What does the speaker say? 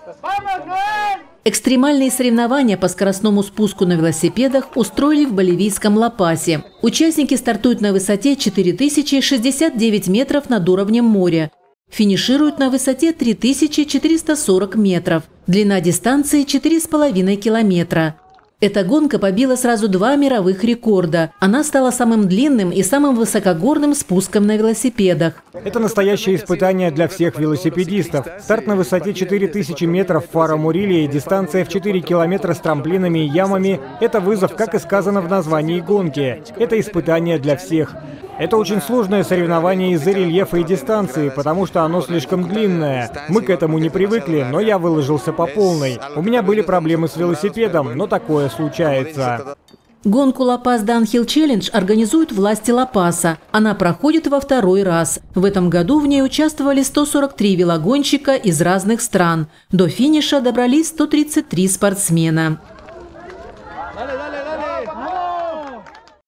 Экстремальные соревнования по скоростному спуску на велосипедах устроили в боливийском Ла-Пасе. Участники стартуют на высоте 4069 метров над уровнем моря. Финишируют на высоте 3440 метров. Длина дистанции – 4,5 километра. Эта гонка побила сразу 2 мировых рекорда. Она стала самым длинным и самым высокогорным спуском на велосипедах. Это настоящее испытание для всех велосипедистов. Старт на высоте 4000 метров в Фара-Мурилья и дистанция в 4 километра с трамплинами и ямами – это вызов, как и сказано в названии гонки. Это испытание для всех. Это очень сложное соревнование из-за рельефа и дистанции, потому что оно слишком длинное. Мы к этому не привыкли, но я выложился по полной. У меня были проблемы с велосипедом, но такое случается. Гонку Ла-Пас Downhill Challenge организуют власти Ла-Паса. Она проходит во второй раз. В этом году в ней участвовали 143 велогонщика из разных стран. До финиша добрались 133 спортсмена.